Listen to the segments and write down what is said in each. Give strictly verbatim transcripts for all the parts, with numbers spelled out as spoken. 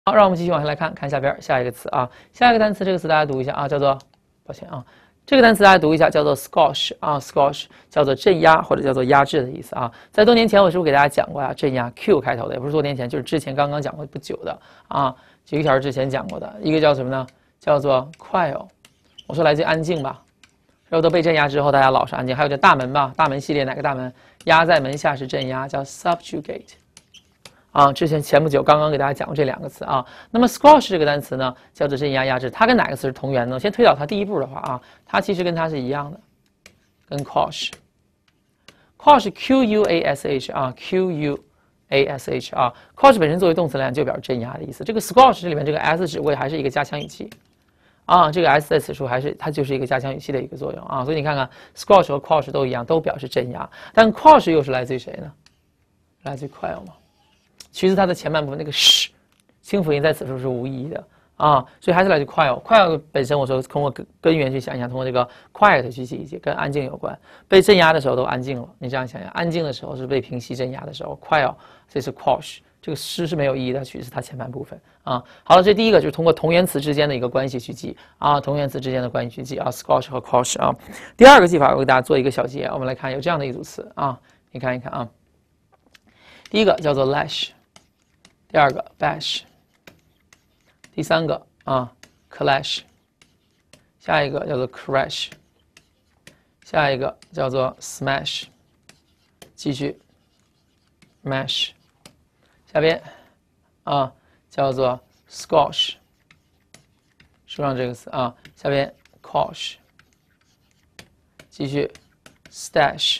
好，让我们继续往下来看，看下边下一个词啊，下一个单词，这个词大家读一下啊，叫做，抱歉啊，这个单词大家读一下，叫做 squash 啊 ，squash 叫做镇压或者叫做压制的意思啊。在多年前我是不是给大家讲过呀、啊？镇压 Q 开头的，也不是多年前，就是之前刚刚讲过不久的啊，几个小时之前讲过的一个叫什么呢？叫做 quiet。我说来自安静吧，然后都被镇压之后，大家老是安静。还有叫大门吧，大门系列哪个大门？压在门下是镇压，叫 subjugate。啊，之前前不久刚刚给大家讲过这两个词啊。那么 squash 这个单词呢，叫做镇压、压制，它跟哪个词是同源呢？先推导它第一步的话啊，它其实跟它是一样的，跟 quash。quash Q U A S H 啊 ，Q U A S H 啊 ，quash 本身作为动词来讲就表示镇压的意思。这个 squash 这里面这个 s 指谓还是一个加强语气啊，这个 s 在此处还是它就是一个加强语气的一个作用啊。所以你看看 squash 和 quash 都一样，都表示镇压，但 quash 又是来自于谁呢？来自于 quiet 嘛。其实它的前半部分那个 sh 清辅音在此处是无意义的啊，所以还是来自 quiet。quiet 本身我说通过根源去想一想，通过这个 quiet 去记一记，跟安静有关。被镇压的时候都安静了，你这样想想，安静的时候是被平息镇压的时候 ，quiet 这是 quash， 这个 sh 是没有意义的，取的是它前半部分啊。好了，这第一个就是通过同源词之间的一个关系去记啊，同源词之间的关系去记啊 ，squash 和 quash 啊。第二个记法我给大家做一个小结，我们来看有这样的一组词啊，你看一看啊，第一个叫做 lash。第二个 bash， 第三个啊 clash， 下一个叫做 crash， 下一个叫做 smash， 继续 mash， 下边啊叫做 squash， 书上这个词啊，下边 quash， 继续 stash，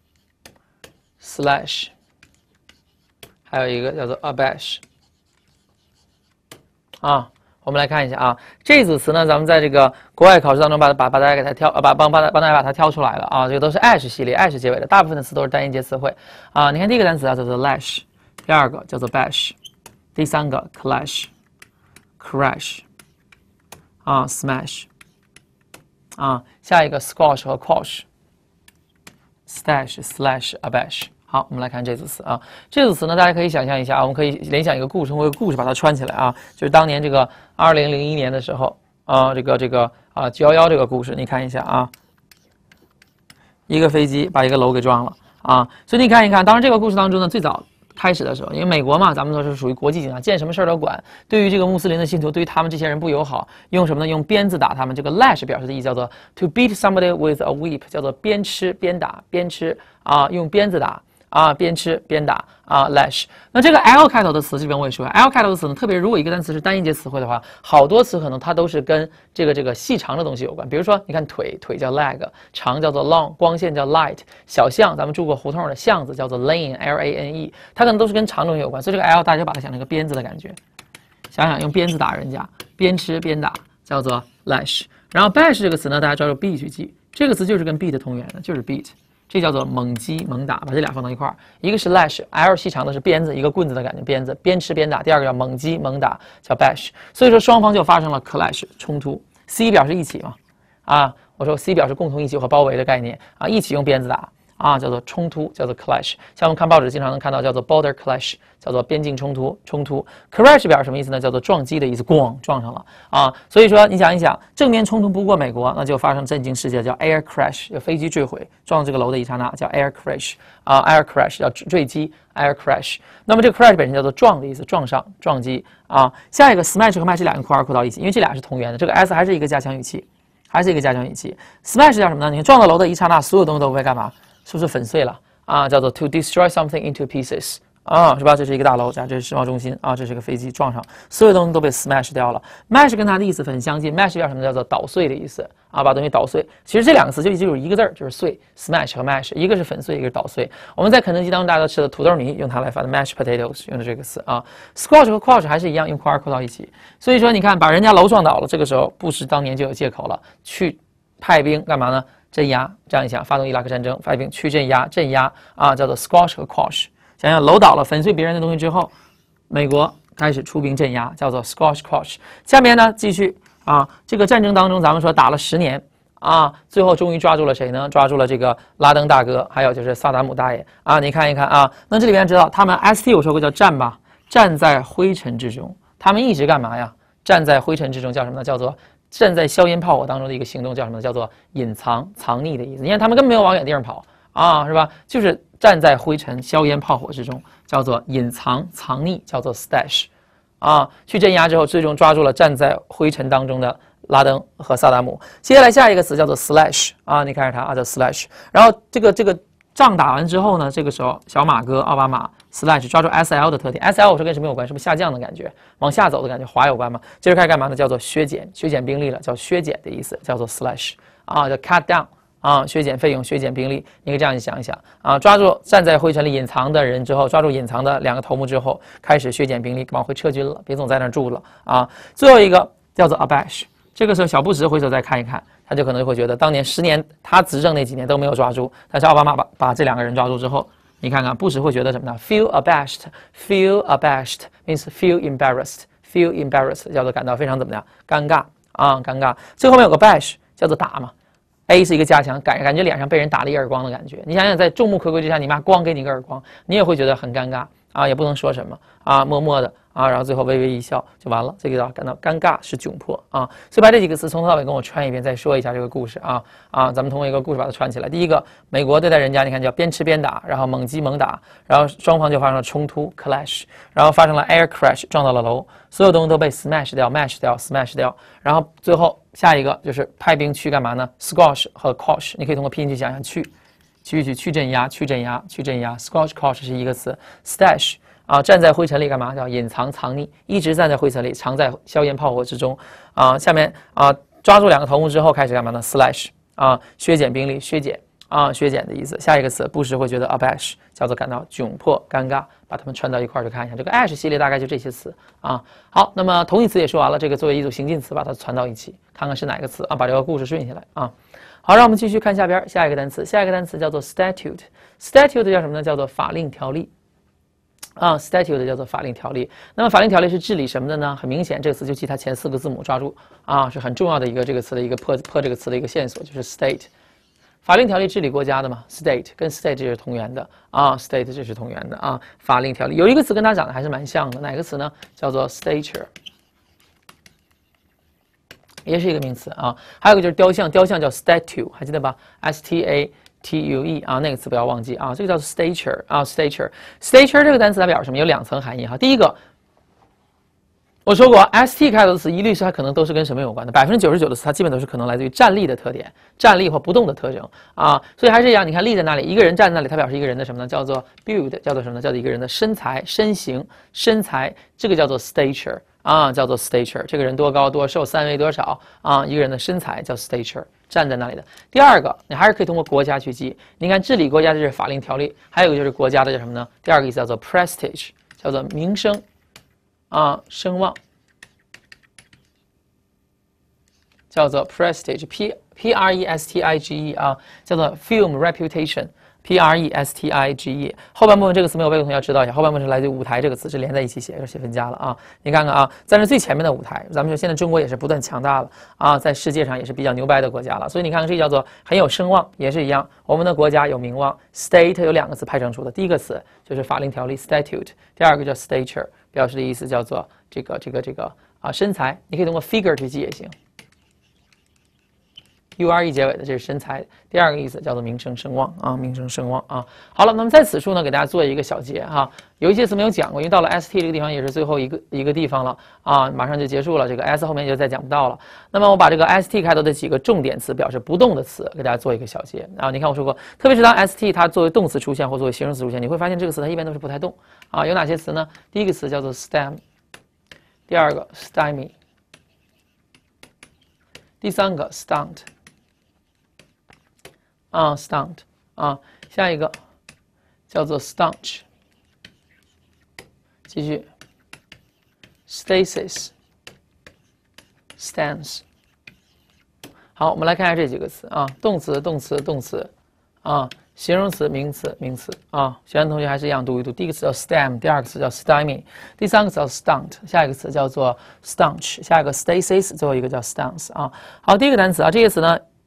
slash。还有一个叫做 abash， 啊，我们来看一下啊，这组词呢，咱们在这个国外考试当中把把把大家给它挑，把帮帮帮大家把它挑出来了啊，这个都是 ash 系列 ，ash 结尾的，大部分的词都是单音节词汇啊。你看第一个单词啊叫做 lash， 第二个叫做 bash， 第三个 clash，crash， 啊 smash， 啊，下一个 squash 和 quash，stash slash abash。好，我们来看这组词啊。这组词呢，大家可以想象一下啊，我们可以联想一个故事，通过一个故事把它串起来啊。就是当年这个二零零一年的时候啊，这个这个啊九一一这个故事，你看一下啊，一个飞机把一个楼给撞了啊。所以你看一看，当然这个故事当中呢，最早开始的时候，因为美国嘛，咱们都是属于国际警察，见什么事儿都管。对于这个穆斯林的信徒，对于他们这些人不友好，用什么呢？用鞭子打他们。这个 lash 表示的意思叫做 to beat somebody with a whip， 叫做鞭笞、鞭打、鞭笞啊，用鞭子打。啊，边吃边打啊 ，lash。那这个 l 开头的词，这边我也说 ，l 开头的词呢，特别如果一个单词是单音节词汇的话，好多词可能它都是跟这个这个细长的东西有关。比如说，你看腿，腿叫 leg， 长叫做 long， 光线叫 light， 小巷，咱们住过胡同的巷子叫做 lane，l a n e， 它可能都是跟长东西有关。所以这个 l 大家把它想成一个鞭子的感觉，想想用鞭子打人家，边吃边打叫做 lash。然后 bash 这个词呢，大家抓住 b 去记，这个词就是跟 beat 同源的，就是 beat。这叫做猛击猛打，把这俩放到一块儿，一个是 lash，l 细长的是鞭子，一个棍子的感觉，鞭子边吃边打。第二个叫猛击猛打，叫 bash。所以说双方就发生了 clash 冲突。C 表示一起嘛，啊，我说 C 表示共同一起和包围的概念啊，一起用鞭子打啊，叫做冲突，叫做 clash。像我们看报纸经常能看到叫做 border clash， 叫做边境冲突冲突。crash 表示什么意思呢？叫做撞击的意思，咣撞上了啊。所以说你想一想，正面冲突不过美国，那就发生震惊世界，叫 air crash， 有飞机坠毁撞这个楼的一刹那，叫 air crash 啊 ，air crash 叫坠机 air crash。那么这个 crash 本身叫做撞的意思，撞上撞击啊。下一个 smash 和 mash 两个括号括到一起，因为这俩是同源的，这个 s 还是一个加强语气，还是一个加强语气。smash 叫什么呢？你看撞到楼的一刹那，所有东西都会干嘛？是不是粉碎了啊？叫做 to destroy something into pieces 啊，是吧？这是一个大楼，这是世贸中心啊，这是个飞机撞上，所有东西都被 smash 掉了。mash 跟它的意思很相近 ，mash 叫什么？叫做捣碎的意思啊，把东西捣碎。其实这两个词就就有一个字儿，就是碎 ，smash 和 mash， 一个是粉碎，一个是捣碎。我们在肯德基当中大家都吃的土豆泥，用它来发的 mashed potatoes 用的这个词啊。squash 和 quash 还是一样，用括号括到一起。所以说你看，把人家楼撞倒了，这个时候布什当年就有借口了，去派兵干嘛呢？镇压，这样一想，发动伊拉克战争，派兵去镇压，镇压啊，叫做 squash 和 quash。想想楼倒了，粉碎别人的东西之后，美国开始出兵镇压，叫做 squash quash。下面呢，继续啊，这个战争当中，咱们说打了十年啊，最后终于抓住了谁呢？抓住了这个拉登大哥，还有就是萨达姆大爷啊。你看一看啊，那这里边知道他们 S T 我说过叫战吧，战在灰尘之中。 他们一直干嘛呀？站在灰尘之中，叫什么呢？叫做站在硝烟炮火当中的一个行动，叫什么呢？叫做隐藏、藏匿的意思。你看他们根本没有往远地方跑啊，是吧？就是站在灰尘、硝烟炮火之中，叫做隐藏、藏匿，叫做 stash。啊，去镇压之后，最终抓住了站在灰尘当中的拉登和萨达姆。接下来下一个词叫做 slash 啊，你看着它啊，叫 slash。然后这个这个仗打完之后呢，这个时候小马哥奥巴马 slash 抓住 S L 的特点 ，S L 我说跟什么有关？是不是下降的感觉，往下走的感觉，滑有关吗？接着开始干嘛呢？叫做削减，削减兵力了，叫削减的意思，叫做 slash 啊，叫 cut down。啊，削减费用，削减兵力，你可以这样去想一想啊，抓住站在灰尘里隐藏的人之后，抓住隐藏的两个头目之后，开始削减兵力，往回撤军了，别总在那儿住了啊。最后一个叫做 abash， 这个时候小布什回头再看一看，他就可能会觉得当年十年他执政那几年都没有抓住，但是奥巴马把把这两个人抓住之后，你看看布什会觉得什么呢 ？Feel abashed, feel abashed means feel embarrassed, feel embarrassed 叫做感到非常怎么样？尴尬啊，尴尬。最后面有个 bash 叫做打嘛。A 是一个加强，感感觉脸上被人打了一耳光的感觉。你想想，在众目睽睽之下，你妈光给你个耳光，你也会觉得很尴尬啊，也不能说什么啊，默默的啊，然后最后微微一笑就完了。这个叫感到尴尬是窘迫啊。所以把这几个词从头到尾跟我串一遍，再说一下这个故事啊啊，咱们通过一个故事把它串起来。第一个，美国对待人家，你看叫边吃边打，然后猛击猛打，然后双方就发生了冲突 clash， 然后发生了 air crash 撞到了楼，所有东西都被 smash 掉 mash 掉 smash 掉，然后最后。下一个就是派兵去干嘛呢 ？squash 和 quash， 你可以通过拼音去想想去，去去去镇压，去镇压，去镇压。squash quash 是一个词 ，stash 啊，站在灰尘里干嘛？叫隐藏藏匿，一直站在灰尘里，藏在硝烟炮火之中啊。下面啊，抓住两个头目之后开始干嘛呢 ？slash 啊，削减兵力，削减啊，削减的意思。下一个词，布什会觉得 abash 叫做感到窘迫、尴尬。把它们串到一块儿去看一下，这个 ash 系列大概就这些词啊。好，那么同义词也说完了，这个作为一组行进词，把它串到一起，看看是哪个词啊，把这个故事顺下来啊。好，让我们继续看下边下一个单词，下一个单词叫做 statute，statute 叫什么呢？叫做法令条例啊 ，statute 叫做法令条例。那么法令条例是治理什么的呢？很明显，这个词就记它前四个字母，抓住啊，是很重要的一个这个词的一个破破这个词的一个线索，就是 state。法令条例治理国家的嘛 ，state 跟 state 这是同源的啊 ，state 这是同源的啊。法令条例有一个词跟它长得还是蛮像的，哪个词呢？叫做 stature， 也是一个名词啊。还有一个就是雕像，雕像叫 statue， 还记得吧 ？S T A T U E 啊，那个词不要忘记啊。这个叫做 stature 啊 ，stature，stature 这个单词它表示什么？有两层含义哈。第一个。我说过 ，S T 开头的词一律是它可能都是跟什么有关的，百分之九十九的词它基本都是可能来自于站立的特点，站立或不动的特征啊，所以还是一样，你看立在那里，一个人站在那里，它表示一个人的什么呢？叫做 build， 叫做什么呢？叫做一个人的身材、身形、身材，这个叫做 stature 啊，叫做 stature， 这个人多高多瘦，三围多少啊？一个人的身材叫 stature， 站在那里的。第二个，你还是可以通过国家去记，你看治理国家这是法令条例，还有一个就是国家的叫什么呢？第二个意思叫做 prestige， 叫做名声。啊，声望叫做 prestige，p p r e s t i g e 啊，叫做 film reputation，p r e s t i g e。后半部分这个词没有背过同学要知道一下，后半部分是来自于舞台这个词，是连在一起写，是写分家了啊。你看看啊，在那最前面的舞台，咱们说现在中国也是不断强大了啊，在世界上也是比较牛掰的国家了。所以你看看这叫做很有声望，也是一样，我们的国家有名望。state 有两个词派生出的，第一个词就是法令条例 statute， 第二个叫 stature。表示的意思叫做这个这个这个啊身材，你可以通过 figure 去记也行 ，u r e 结尾的这是身材。第二个意思叫做名声声望啊，名声声望啊。好了，那么在此处呢，给大家做一个小结哈，有一些词没有讲过，因为到了 S T 这个地方也是最后一个一个地方了啊，马上就结束了，这个 S 后面就再讲不到了。那么我把这个 S T 开头的几个重点词表示不动的词给大家做一个小结啊。你看我说过，特别是当 S T 它作为动词出现或作为形容词出现，你会发现这个词它一般都是不太动啊。有哪些词呢？第一个词叫做 stem， 第二个 stymie， 第三个 stunt。啊 ，stunt 啊，下一个叫做 staunch， 继续 stasis，stance。好，我们来看一下这几个词啊，动词、动词、动词啊，形容词、名词、名词啊。学员同学还是一样读一读，第一个词叫 stem， 第二个词叫 stymie， 第三个词叫 stunt， 下一个词叫做 staunch， 下一个 stasis， 最后一个叫 stance 啊。好，第一个单词啊，这些词呢。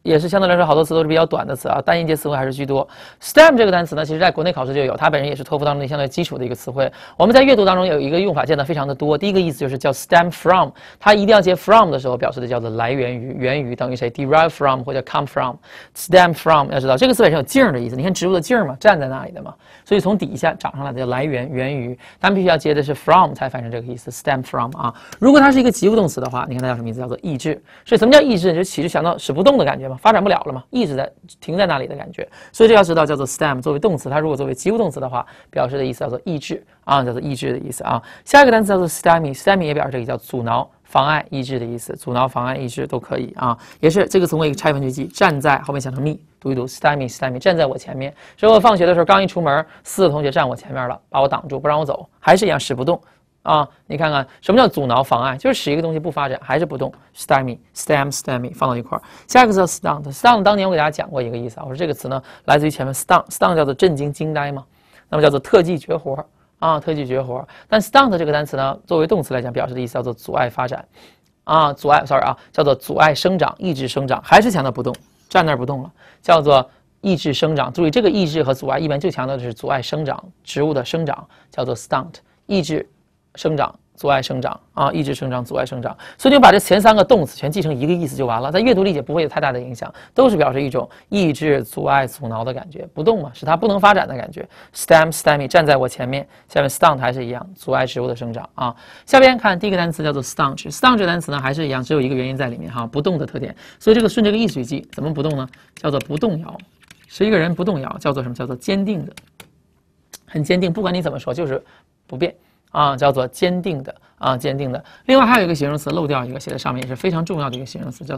也是相对来说好多词都是比较短的词啊，单音节词汇还是居多。STEM 这个单词呢，其实在国内考试就有，它本身也是托福当中相对基础的一个词汇。我们在阅读当中有一个用法见得非常的多。第一个意思就是叫 stem from， 它一定要接 from 的时候表示的叫做来源于、源于，等于谁 derive from 或者 come from。stem from 要知道这个词本身有茎的意思，你看植物的茎嘛，站在那里的嘛，所以从底下长上来的叫来源、源于，咱们必须要接的是 from 才翻成这个意思 stem from 啊。如果它是一个及物动词的话，你看它叫什么意思？叫做抑制。所以什么叫抑制？就其实想到使不动的感觉。发展不了了嘛，一直在停在那里的感觉，所以这要知道叫做 stem 作为动词，它如果作为及物动词的话，表示的意思叫做抑制啊，叫做抑制的意思啊。下一个单词叫做 stymie，stymie 也表示这个叫阻挠、妨碍、抑制的意思，阻挠、妨碍、抑制都可以啊。也是这个词汇一个拆分去记，站在后面想成 me， 读一读 stymie stymie 站在我前面。所以我放学的时候刚一出门，四个同学站我前面了，把我挡住不让我走，还是一样使不动。啊，你看看什么叫阻挠、妨碍，就是使一个东西不发展，还是不动。stymie、stem、stymie 放到一块儿。下一个叫 stunt，stunt 当年我给大家讲过一个意思啊，我说这个词呢来自于前面 stunt，stunt 叫做震惊、惊呆嘛，那么叫做特技绝活啊，特技绝活。但 stunt 这个单词呢，作为动词来讲，表示的意思叫做阻碍发展啊，阻碍 sorry 啊，叫做阻碍生长、抑制生长，还是强调不动，站那儿不动了，叫做抑制生长。注意这个抑制和阻碍一般就强调的是阻碍生长，植物的生长叫做 stunt， 抑制生长、阻碍生长啊，抑制生长、阻碍生长。所以你把这前三个动词全记成一个意思就完了，在阅读理解不会有太大的影响，都是表示一种抑制、阻碍、阻挠的感觉，不动嘛，使它不能发展的感觉。stem、stymie 站在我前面，下面 stunt 还是一样，阻碍植物的生长啊。下边看第一个单词叫做 staunch，staunch 这个单词呢还是一样，只有一个元音在里面哈，不动的特点。所以这个顺这个意思去记，怎么不动呢？叫做不动摇，是一个人不动摇，叫做什么？叫做坚定的，很坚定，不管你怎么说，就是不变。啊，叫做坚定的啊，坚定的。另外还有一个形容词漏掉一个，写在上面也是非常重要的一个形容词，叫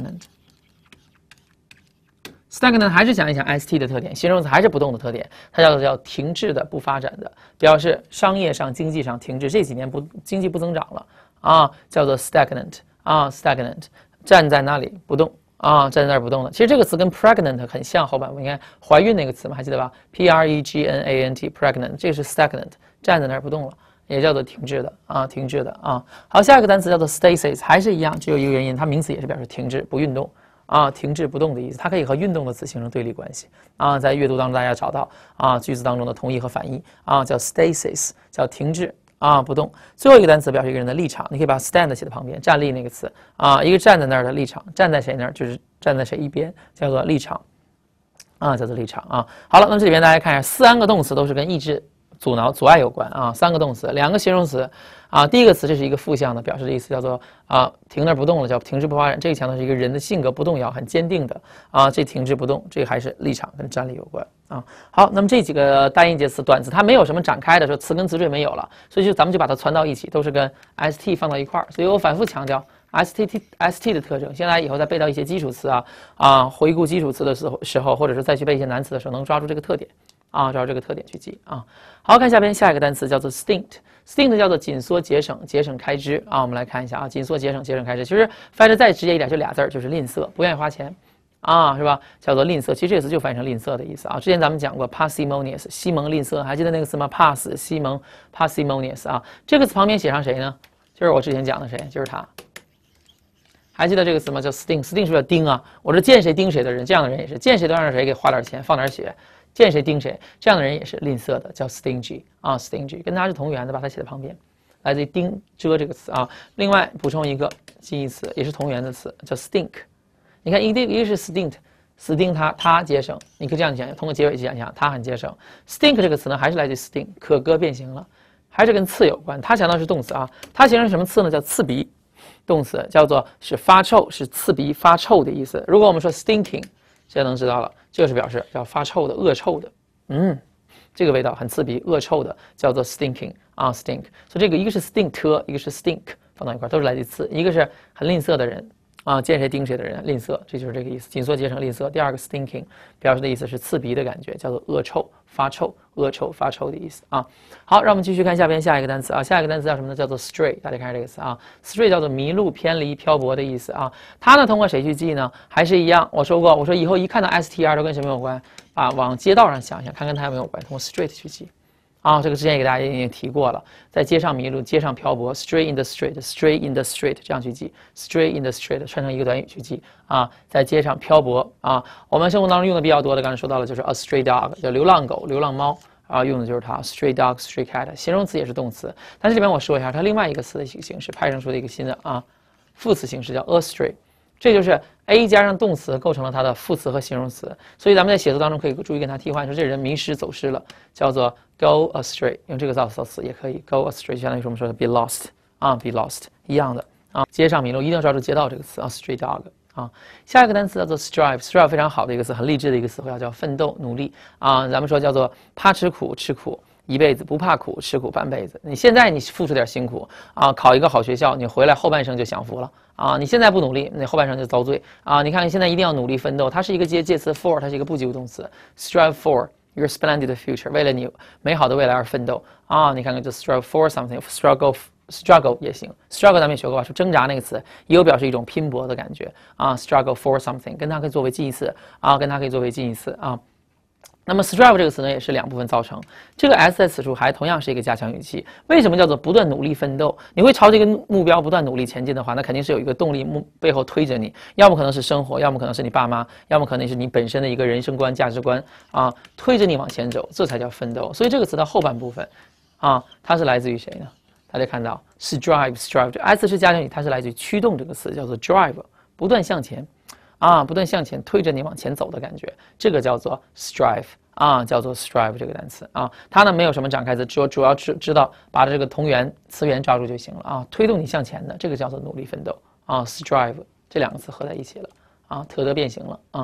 stagnant。stagnant 还是讲一讲 st 的特点，形容词还是不动的特点，它叫做叫停滞的、不发展的，表示商业上、经济上停滞，这几年不经济不增长了啊，叫做 stagnant 啊 ，stagnant 站在那里不动。啊，站在那儿不动的。其实这个词跟 pregnant 很像，后半部你看怀孕那个词嘛，还记得吧 ？P R E G N A N T pregnant， 这个是 stagnant， 站在那儿不动了，也叫做停滞的啊，停滞的啊。好，下一个单词叫做 stasis， 还是一样，只有一个元音，它名词也是表示停滞、不运动啊，停滞不动的意思。它可以和运动的词形成对立关系啊，在阅读当中大家找到啊句子当中的同义和反义啊，叫 stasis， 叫停滞。啊，不动。最后一个单词表示一个人的立场，你可以把 stand 写在旁边，站立那个词啊，一个站在那儿的立场，站在谁那儿就是站在谁一边，叫做立场啊，叫做立场啊。好了，那么这里边大家看一下，三个动词都是跟抑制、阻挠、阻碍有关啊，三个动词，两个形容词啊。第一个词这是一个负向的，表示的意思叫做啊停那儿不动了，叫停滞不发展。这个强调是一个人的性格不动摇，很坚定的啊，这停滞不动，这个还是立场跟站立有关。啊，好，那么这几个单音节词、短词，它没有什么展开的，说词根词缀没有了，所以就咱们就把它攒到一起，都是跟 st 放到一块儿。所以我反复强调 st t st 的特征，现在以后再背到一些基础词啊啊，回顾基础词的时候时候，或者是再去背一些难词的时候，能抓住这个特点啊，抓住这个特点去记啊。好，看下边下一个单词叫做 stint，stint 叫做紧缩、节省、节省开支啊。我们来看一下啊，紧缩、节省、节省开支，其实翻译再直接一点，就俩字儿，就是吝啬，不愿意花钱。啊，是吧？叫做吝啬，其实这个词就翻译成吝啬的意思啊。之前咱们讲过 parsimonious， 西蒙吝啬，还记得那个词吗 ？pass 西蒙 parsimonious 啊，这个词旁边写上谁呢？就是我之前讲的谁，就是他。还记得这个词吗？叫 sting，sting 是不是盯啊？我说见谁盯谁的人，这样的人也是见谁都让谁给花点钱，放点血，见谁盯谁，这样的人也是吝啬的，叫 stingy 啊 ，stingy 跟它是同源的，把它写在旁边，来自于盯遮这个词啊。另外补充一个记忆词，也是同源的词，叫 stink。你看，一个一个是 stint，stint 它它节省，你可以这样讲，通过结尾讲一讲，它很节省。stink 这个词呢，还是来自 stink， 可歌变形了，还是跟刺有关。它强调是动词啊，它形成什么刺呢？叫刺鼻，动词叫做是发臭，是刺鼻发臭的意思。如果我们说 stinking， 现在能知道了，就是表示叫发臭的、恶臭的，嗯，这个味道很刺鼻、恶臭的，叫做 stinking 啊 stink。所以这个一个是 stink， 一个是 stink， 放到一块都是来自刺，一个是很吝啬的人。啊，见谁盯谁的人，吝啬，这就是这个意思。紧缩、节省、吝啬。第二个 stinking 表示的意思是刺鼻的感觉，叫做恶臭、发臭、恶臭、发臭的意思啊。好，让我们继续看下边下一个单词啊，下一个单词叫什么呢？叫做 stray。大家看这个词啊 ，stray 叫做迷路、偏离、漂泊的意思啊。它呢，通过谁去记呢？还是一样，我说过，我说以后一看到 str 都跟什么有关啊？往街道上想想，看看它有没有关，通过 straight 去记。 啊，这个之前也给大家已经提过了，在街上迷路，街上漂泊 ，stray in the street，stray in the street 这样去记 ，stray in the street 串成一个短语去记啊，在街上漂泊啊。我们生活当中用的比较多的，刚才说到了，就是 a stray dog， 叫流浪狗、流浪猫啊，用的就是它 stray dog、stray cat， 形容词也是动词。但这里边我说一下，它另外一个词的形式派生出的一个新的啊副词形式叫 a stray。这就是 a 加上动词构成了它的副词和形容词，所以咱们在写作当中可以注意跟它替换，说这人迷失走失了，叫做 go astray， 用这个造词也可以 go astray， 相当于我们说的 be lost 啊 be lost 一样的啊，街上迷路一定要抓住街道这个词啊 stray dog 啊。下一个单词叫做 strive，strive 非常好的一个词，很励志的一个词汇，叫奋斗努力啊，咱们说叫做怕吃苦吃苦一辈子，不怕苦吃苦半辈子。你现在你付出点辛苦啊，考一个好学校，你回来后半生就享福了啊！你现在不努力，你后半生就遭罪啊！你看，你现在一定要努力奋斗，它是一个介介词 for， 它是一个不及物动词 ，strive for your splendid future， 为了你美好的未来而奋斗啊！你看看，就 strive for something，struggle struggle 也行 ，struggle 咱们也学过吧？说挣扎那个词也有表示一种拼搏的感觉啊 ，struggle for something， 跟它可以作为近义词啊，跟它可以作为近义词啊。那么 strive 这个词呢，也是两部分造成。这个 s 在此处还同样是一个加强语气。为什么叫做不断努力奋斗？你会朝这个目标不断努力前进的话，那肯定是有一个动力目背后推着你，要么可能是生活，要么可能是你爸妈，要么可能是你本身的一个人生观、价值观啊，推着你往前走，这才叫奋斗。所以这个词的后半部分啊，它是来自于谁呢？大家看到是 drive strive， 这 s 是加强语，它是来自于驱动这个词，叫做 drive， 不断向前。啊，不断向前推着你往前走的感觉，这个叫做 strive 啊，叫做 strive 这个单词啊，它呢没有什么展开词，主主要知知道把这个同源词源抓住就行了啊，推动你向前的，这个叫做努力奋斗啊 ，strive 这两个词合在一起了啊，特得变形了啊。